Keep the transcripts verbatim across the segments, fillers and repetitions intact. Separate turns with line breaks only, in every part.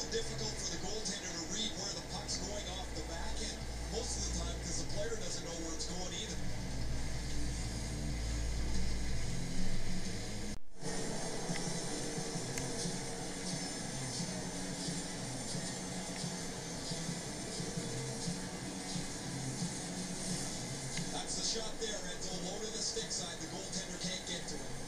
difficult for the goaltender to read where the puck's going off the back end most of the time because the player doesn't know where it's going either. That's the shot there, Enzo. Low to the stick side. The goaltender can't get to it.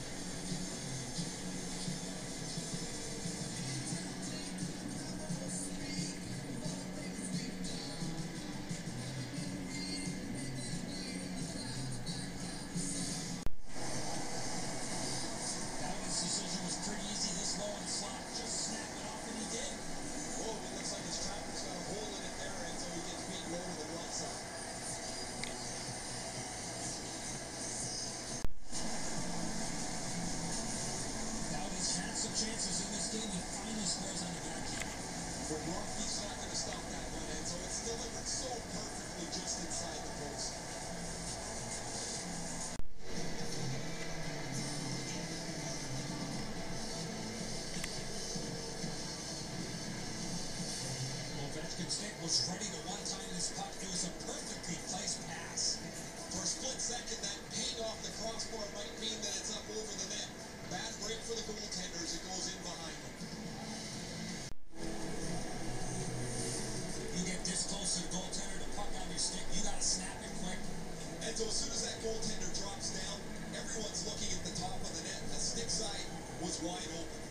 Chances in this game, he finally scores on the backhand.
For Rourke, he's not going to stop that one, and so it's delivered so perfectly just inside the post.
Ovechkin's stick was ready to one-time this puck. It was a perfectly placed pass.
For a split second, that ping off the crossbar might mean that it's up over the net. Bad break for the goaltenders. It goes in behind them.
You get this close to the goaltender, the puck on your stick, you got to snap it quick.
And so as soon as that goaltender drops down, everyone's looking at the top of the net. The stick side was wide open.